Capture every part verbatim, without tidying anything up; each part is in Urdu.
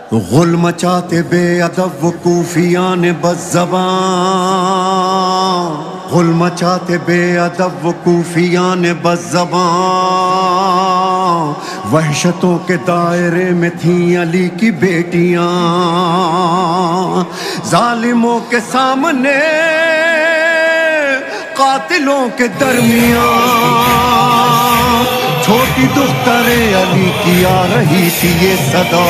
غل مچاتے بے ادب وقوفیان بد زبان، غل مچاتے بے ادب وقوفیان بد زبان، وحشتوں کے دائرے میں تھیں علی کی بیٹیاں، ظالموں کے سامنے قاتلوں کے درمیان، چھوٹی دختر علی کی آ رہی تھی یہ صدا،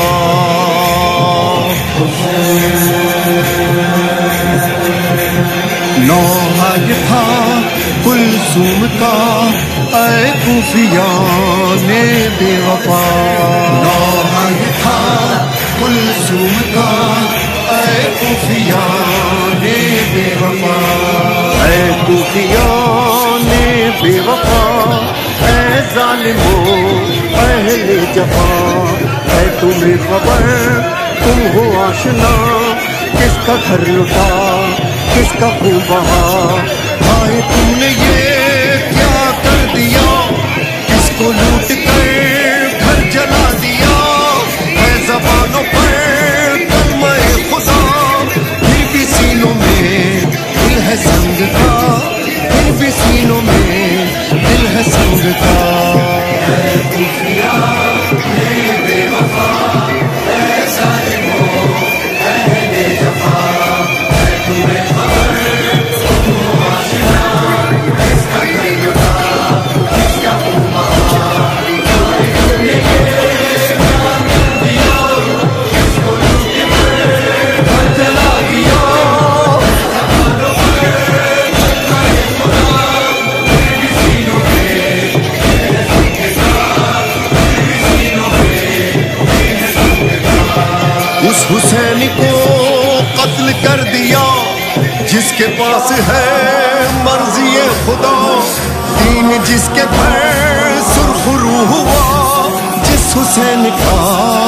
نوحہ یہ تھا کلثوم کا اے کوفیان بے وفا، نوحہ یہ تھا کلثوم کا اے کوفیان بے وفا، اے کوفیان بے وفا، اے ظالموں اہل جفا، اے تمہیں خبر تم ہو آشنا، کس کا گھر لٹا کس کا خون بہا، بھائی تم نے یہ کیا کر دیا، کس کو لوٹ کر گھر جلا دیا، اے زبانوں پر کلمہ خدا، پھر بھی سینوں میں دل ہے سنگ کا، پھر بھی سینوں میں دل ہے سنگ کا، اے کوفیان بے وفا، اے ظالموں اہل جفا، اے تمہیں خبر تم ہو آشنا، کس کا گھر لٹا کس کا خون بہا، بھائی تم نے یہ کیا کر دیا، کس کو لوٹ کر گھر جلا دیا، زبانوں پر کلمہ خدا، پھر بھی سینوں میں دل ہے سنگ کا، پھر بھی سینوں میں دل ہے سنگ کا، اس حسین کو قتل کر دیا جس کے پاس ہے مرضی خدا، دین جس کے پر سرخ رو ہوا، جس حسین کا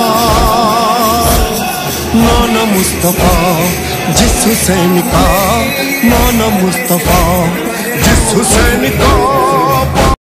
نانا مصطفیٰ، جس حسین کا نانا مصطفیٰ، جس حسین کا